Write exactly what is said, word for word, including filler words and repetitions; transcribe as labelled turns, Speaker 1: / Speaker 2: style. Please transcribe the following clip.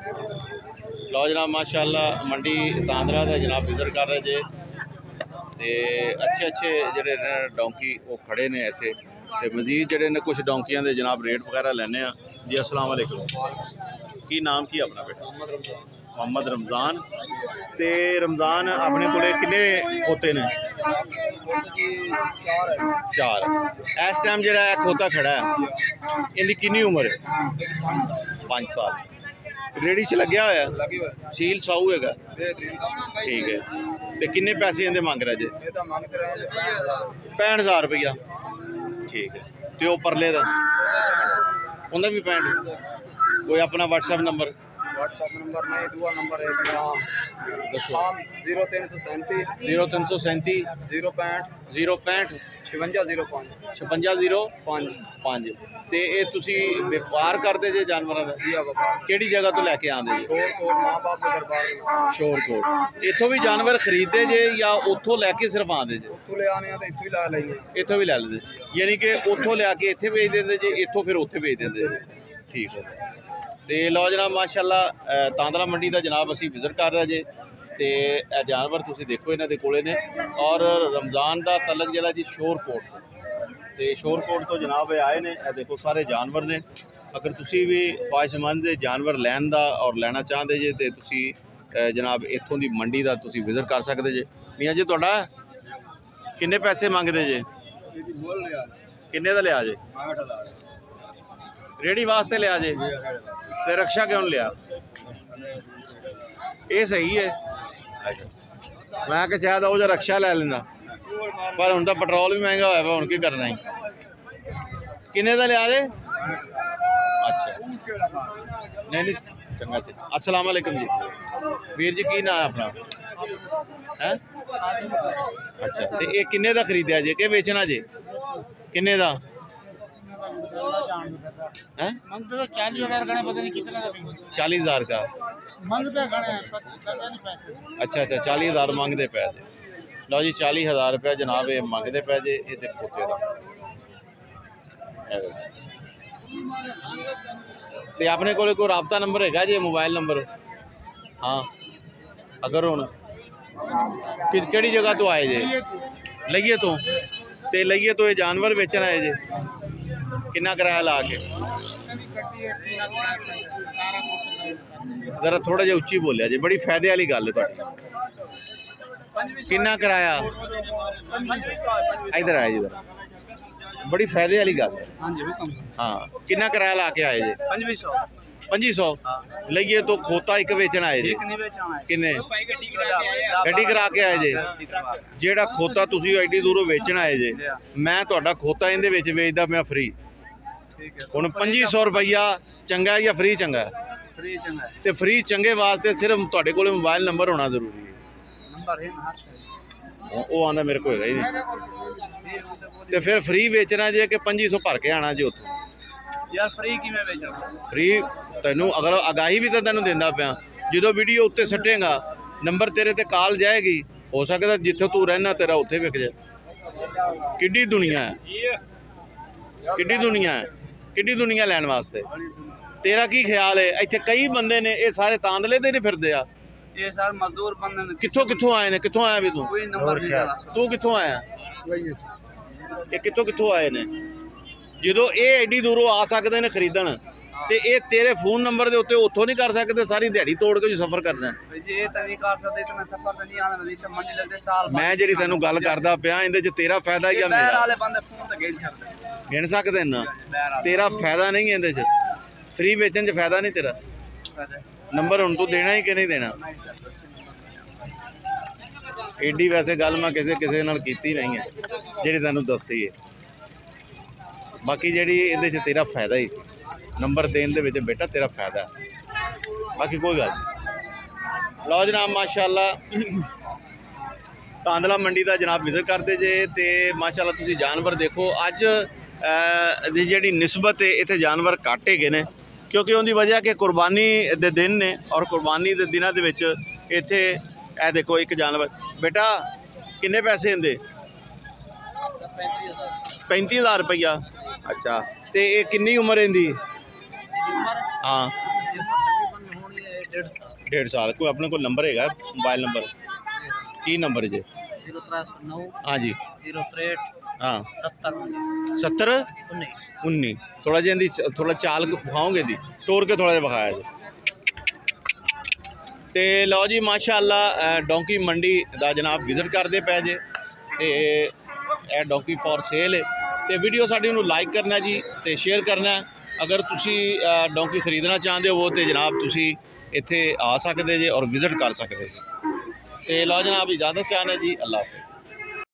Speaker 1: लो जनाब माशाअल्लाह मंडी तांदरा का जनाब विजिट कर रहे जे ते अच्छे अच्छे जेडे डोंकी वो खड़े ने इत्थे ते मजीद जेडे ने कुछ डोंकियां दे जनाब रेट वगैरह लैने आ जी। अस्सलाम वालेकुम, की नाम की अपना बेटा? मोहम्मद रमज़ान। ते रमज़ान अपने कोले किन्ने खोते ने? चार। इस टाइम जेड़ा खोता खड़ा है इनकी किन्नी उम्र है? पाँच साल। रेडी च लग्या होया? सील साऊ है? ठीक है। ते किन्ने पैसे इनके मंग रहे जे? पैंठ हज़ार रुपया। ठीक है। तो वो परले का उन्हें भी पैंठ? कोई अपना व्हाट्सएप नंबर?
Speaker 2: व्हाट्सएप नंबर नहीं, दूआ नंबर है
Speaker 1: दसो।
Speaker 2: जीरो तीन सौ सैंती
Speaker 1: जीरो तीन सौ सैंती
Speaker 2: जीरो पैंठ
Speaker 1: जीरो पैंठ
Speaker 2: छवंजा जीरो पाँच
Speaker 1: छपंजा जीरो
Speaker 2: पाँच।
Speaker 1: पाँच। ते ये तुसी व्यापार करते जे जानवरों का?
Speaker 2: जी व्यापार।
Speaker 1: केड़ी जगह तो लैके आंदे जे?
Speaker 2: शोरकोट माँ बाप के दरबार के नाम।
Speaker 1: शोरकोट। इत्थों भी जानवर खरीदते जे या उत्थों लैके सिर्फ आंदे जे?
Speaker 2: उत्थों ले आने तो इत्थों ही ला लेंगे।
Speaker 1: इत्थों भी लै लेंदे, यानी कि उत्थों लिया के इत्थे भेज देंदे जे, इत्थों फिर उत्थे भेज देंदे। ठीक है। तो लो जनाब माशाअल्लाह तांदरा मंडी का जनाब असी विजिट कर रहे जे ते ए जानवर तुसी देखो इन्हां दे कोले ने। और रमज़ान का तलक जिहड़ा जी शोरकोट ते शोरकोट तो जनाब आए ने। ए देखो सारे जानवर ने। अगर तुसी भी ख्वाहिशमंद जानवर लैन दा और लेना चाहते जे ते तुसी जनाब इत्थों दी मंडी का तुसी विजिट कर सकते जे। मियाँ जी तुहाडा किन्ने पैसे मंगदे जे? किन्ने दा लिया जे? रेडी वास्ते लिया जे ते रक्षा क्यों लिया? ये सही है। मैं कि शायद वो जो रक्षा लै लेंदा, पर हुण तां पेट्रोल भी महंगा होया, हुण की करना ही। किन्ने दा लिया जे? अच्छा नहीं नहीं चंगा जी। अस्सलाम वालेकुम जी। वीर जी की नाम है अपना? है अच्छा। तो ये किन्ने दा खरीदया जे के बेचना जे? किन्ने दा? चालीस हजार का। अच्छा अच्छा चालीस हजार मंगते पे जे। लो जी चालीस हजार रुपया जनाब ये मंगते पे जे ये खोते का। ते अपने कोल कोई राबता नंबर है जी, मोबाइल नंबर? हाँ अगर हुण केड़ी जगह तो आए जे? लइए तो ते लइए तो ये जानवर बेचन आए जे? कितना किराया ला के? जरा थोड़ा जिहा उच्ची बोलिया जी, बड़ी फायदे वाली गल है तुहाडी। कितना किराया? इधर आए जी, बड़ी फायदे वाली गल है। हाँ कितना किराया ला के आए जे? पंजी सौ। लइए तो खोता एक बेचन आए जे? किन्ने? गड्डी करा के आए जे? जेड़ा खोता तुसी एडी दूरों बेचन आए जे, मैं तुहाडा खोता इहदे विच वेचदा मैं फ्री। हुण पंजी सौ रुपया चंगा है या फ्री चंगा है? ते फ्री चंगे वास्ते सिर्फ तुहाडे कोल मोबाइल नंबर होना जरूरी है। वो आंदा मेरे को है ही नहीं। ते फिर फ्री बेचना जे कि पंजी सौ भर के आना जे उत्थों?
Speaker 2: यार फ्री किवें बेचना?
Speaker 1: फ्री तैनू अगर आगाही भी तो तैनू देंदा पिया, जो वीडियो उत्ते सट्टेगा नंबर तेरे ते कॉल जाएगी, हो सकता जिथे तू रहना तेरा उत्थे विक जाए। किड्डी दुनिया है, किड्डी दुनिया है, किड्डी दुनिया लैन वास्ते। तेरा की ख्याल है? इत्थे कई बंदे ने, ये सारे तांदले ते नहीं फिरदे आ?
Speaker 2: ये सारे मजदूर बंदे ने। कित्थों
Speaker 1: कित्थों आए ने? कित्थों आया भी तू? तू कित्थों आया? ये कित्थों कित्थों आए ने? जो ये एडी दूरों आ सकते हैं खरीदन, ते ये तेरे फोन नंबर के उत्ते उत्थों नहीं कर सकते? सारी दिहाड़ी तोड़ के जो सफर करना है। मैं जी तेन गल करदा पिया, इहदे च तेरा फायदा या मेरा? गिन सकते ना? तेरा फायदा नहीं है इहदे च? फ्री बेचन च फायदा नहीं तेरा? नंबर हुण तू देना ही कि नहीं देना? एडी वैसे गल मैं किसी किसी नाल कीती नहीं है जिहड़ी तैनूं दसी है। बाकी जी ये तेरा फायदा ही सी, नंबर देने दे विच बेटा तेरा फायदा है, बाकी कोई गल। लो जनाब माशाअल्लाह तांदला मंडी का जनाब विजिट करते जे ते माशाअल्लाह तुसी जानवर देखो। अज दी जिहड़ी निस्बत है इत्थे जानवर घट हैगे ने, क्योंकि उनकी वजह कि कुरबानी दे दिन ने, और कुरबानी दे दिनां दे विच इत्थे ए देखो एक जानवर। बेटा किन्ने पैसे इहदे? पैंती हज़ार रुपया। अच्छा, तो ये किन्नी उम्र इहदी? हाँ
Speaker 2: डेढ़ साल
Speaker 1: डेढ़ साल कोई अपने को नंबर है मोबाइल नंबर की नंबर है जी
Speaker 2: जीरो त्रै सौ नौ
Speaker 1: हाँ जी
Speaker 2: जीरो त्रेठ
Speaker 1: हाँ
Speaker 2: सत्तर
Speaker 1: सत्तर
Speaker 2: उन्नीस
Speaker 1: उन्नी थोड़ा जिहा इंदी थोड़ा चाल विखाओगे दी टोर के थोड़ा जिहा विखाया जी तो लो जी माशाअल्लाह डोंकी मंडी का जनाब विजिट करते पे जे तो यह डोंकी फॉर सेल है तो वीडियो साड़ी नूं लाइक करना जी तो शेयर करना अगर तुसी डोंकी खरीदना चाहते हो तो जनाब तुसी इत्थे आ सकते जे और विजिट कर सकते जी तो लो जनाब इजाज़त चाहना जी अल्लाह हाफ़िज़।